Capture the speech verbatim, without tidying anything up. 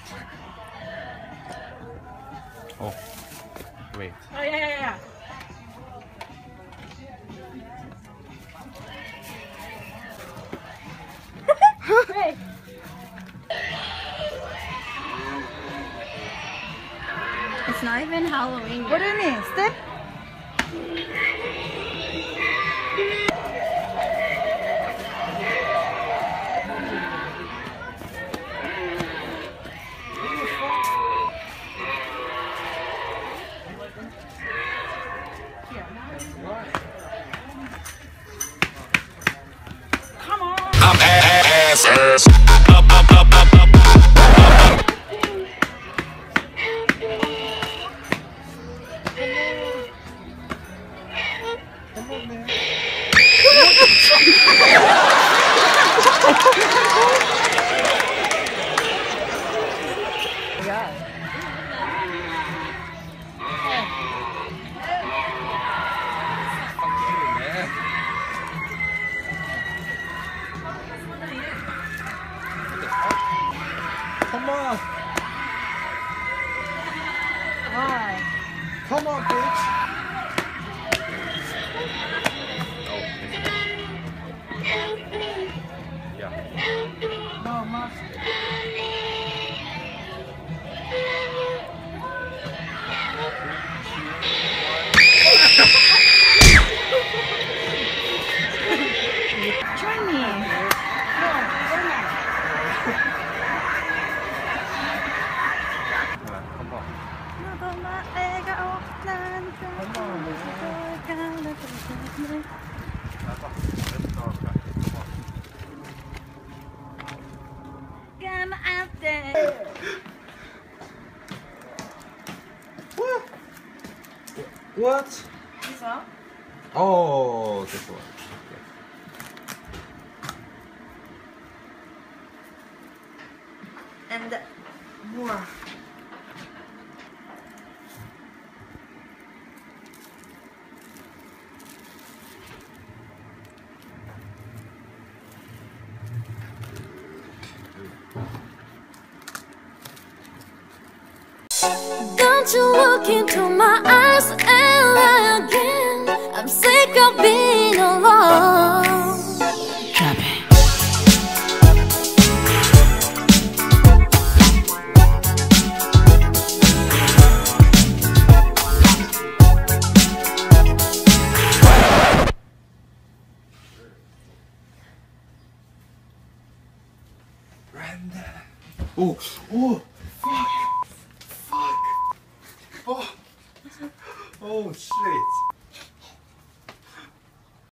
Oh, wait. Oh, yeah, yeah, yeah. Hey. It's not even Halloween yet. What do you mean? Step? Come on! I'm ass ass. Up, up, up, up, up. Come on, man. Yeah. Come on. Why? Come on, bitch. Yeah. No, Max. Join me. Come on. What? This one? Oh, this one. And more. Don't you look into my eyes and lie again. I'm sick of being alone. Drop it. Brenda. Oh, oh, fuck. Fuck. Oh, oh shit.